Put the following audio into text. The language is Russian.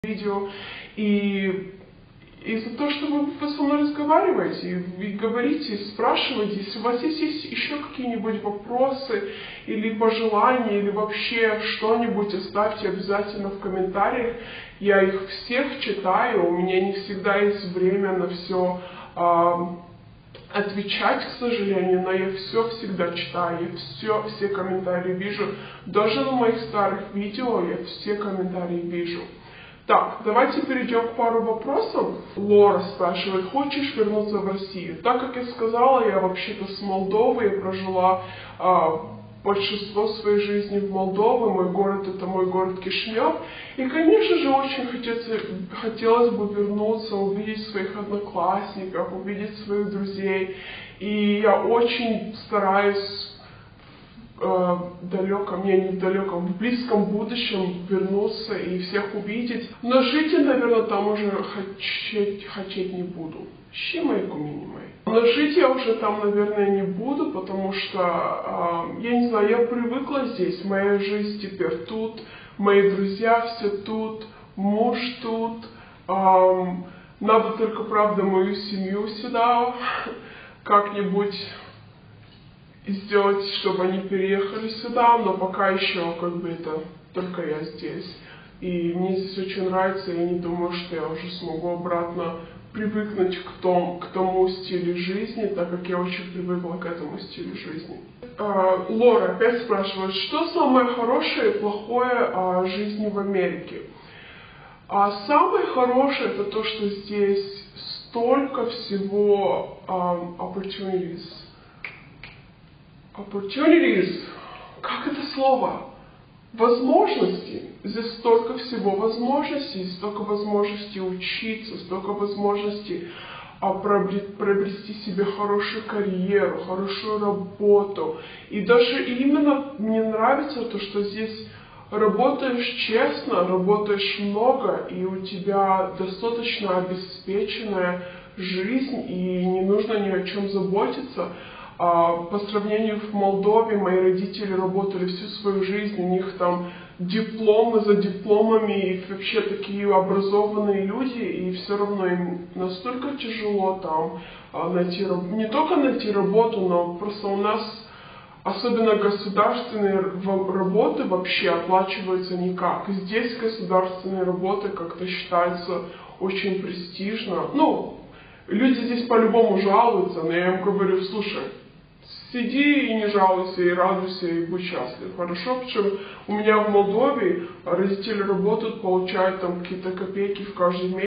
видео, и за то, что вы со мной разговариваете, и говорите, спрашиваете, если у вас есть еще какие-нибудь вопросы, или пожелания, или вообще что-нибудь, оставьте обязательно в комментариях. Я их всех читаю, у меня не всегда есть время на все отвечать, к сожалению, но я все всегда читаю, я все комментарии вижу. Даже на моих старых видео я все комментарии вижу. Так, давайте перейдем к пару вопросов. Лора спрашивает, хочешь вернуться в Россию? Так как я сказала, я вообще-то с Молдовы, я прожила большинство своей жизни в Молдове, мой город это мой город Кишинев. И, конечно же, очень хотелось бы вернуться, увидеть своих одноклассников, увидеть своих друзей. И я очень стараюсь в близком будущем вернуться и всех увидеть. Но жить я, наверное, там уже хотеть не буду. Но жить я уже там, наверное, не буду, потому что, я не знаю, я привыкла здесь. Моя жизнь теперь тут, мои друзья все тут, муж тут. Надо только, правда, мою семью сюда как-нибудь сделать, чтобы они переехали сюда, но пока еще это только я здесь. И мне здесь очень нравится, я не думаю, что я уже смогу обратно привыкнуть к тому стилю жизни, так как я очень привыкла к этому стилю жизни. Лора опять спрашивает, что самое хорошее и плохое о жизни в Америке? Самое хорошее это то, что здесь столько всего opportunities. Как это слово? Возможности. Здесь столько всего возможностей, столько возможностей учиться, столько возможностей приобрести себе хорошую карьеру, хорошую работу. И даже именно мне нравится то, что здесь работаешь честно, работаешь много, и у тебя достаточно обеспеченная жизнь, и не нужно ни о чем заботиться. По сравнению в Молдове, мои родители работали всю свою жизнь, у них там дипломы за дипломами, и вообще такие образованные люди, и все равно им настолько тяжело там найти, не только найти работу, но просто у нас, особенно государственные работы вообще оплачиваются никак. Здесь государственные работы как-то считаются очень престижно. Люди здесь по-любому жалуются, но я им говорю, слушай, сиди и не жалуйся, и радуйся, и будь счастлив. Хорошо? Причем у меня в Молдове родители работают, получают там какие-то копейки в каждый месяц.